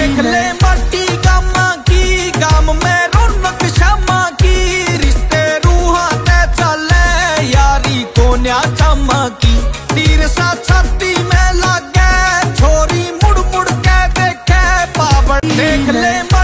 देख ले माटी गामा की गाम में रौनक शामा की, रिश्ते रूहां ते चले यारी कोन्या चमकी, तीर सा छाती में लागे छोरी मुड़ मुड़ के देखे पावड़। देख ले